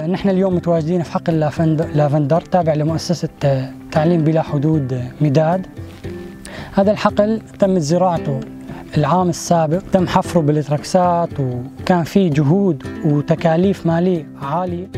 نحن اليوم متواجدين في حقل لافندر تابع لمؤسسة تعليم بلا حدود مداد. هذا الحقل تمت زراعته العام السابق، تم حفره بالتراكسات وكان فيه جهود وتكاليف مالية عالية.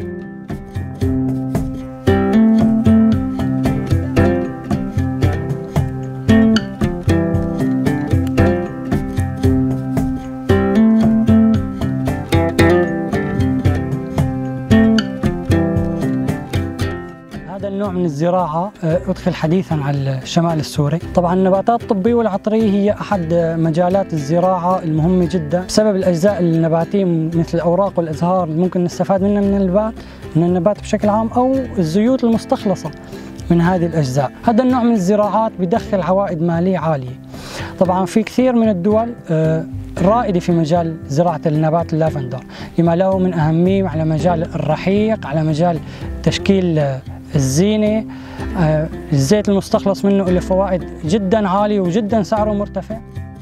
هذا النوع من الزراعة أدخل حديثاً على الشمال السوري. طبعاً النباتات الطبية والعطرية هي أحد مجالات الزراعة المهمة جداً بسبب الأجزاء النباتية مثل الأوراق والأزهار اللي ممكن نستفاد منها من النبات بشكل عام، أو الزيوت المستخلصة من هذه الأجزاء. هذا النوع من الزراعات بدخل عوائد مالية عالية. طبعاً في كثير من الدول رائدة في مجال زراعة النبات اللافندر لما له من أهمية على مجال الرحيق، على مجال تشكيل الزينة. الزيت المستخلص منه له فوائد جدا عالية وجدا سعره مرتفع.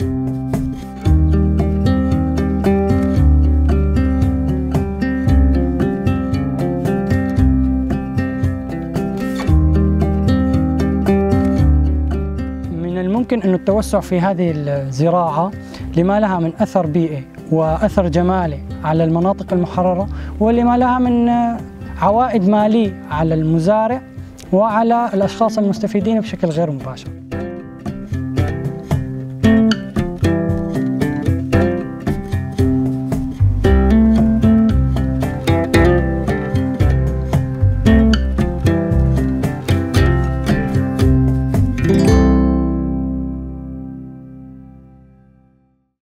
من الممكن أن التوسع في هذه الزراعة لما لها من أثر بيئي وأثر جمالي على المناطق المحررة، ولما لها من عوائد مالية على المزارع وعلى الأشخاص المستفيدين بشكل غير مباشر.